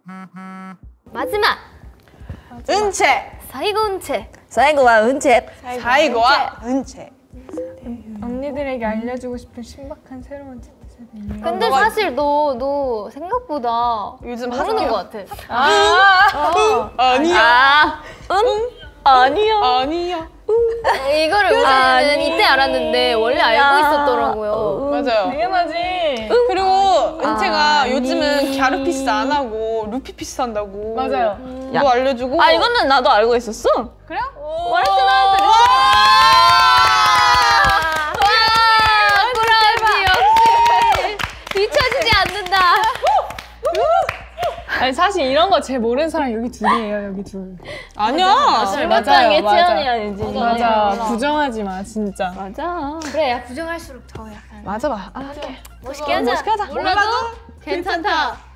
마지막! 은채! 사이고 은채! 사이고와 은채. 사이고와 은채. 언니들에게 알려주고 싶은 신박한 새로운 세대. 근데 사실 너 생각보다 요즘 모르는 것 같아. 아니야. 아니요. 아니야. 이거를 우리는 이때 알았는데 원래 알고 있었더라고요. 맞아요. 당연하지. 그리고 은채가 요즘은 갸르피스 안 하고 루피피스 한다고. 맞아요. 너 알려주고. 아 이거는 나도 알고 있었어. 그래요? 말했잖아. 꾸러미 역시 뒤처지지 않는다. 아니 사실 이런 거 제일 모르는 사람 여기 둘이에요. 여기 둘. 아니야. 실버장의 채연이 아니지. 맞아. 부정하지 마 진짜. 맞아. 그래, 야 부정할수록 더 약간 맞아 봐. 아, 멋있게 하자. 멋있게 하자. 몰라도 괜찮다.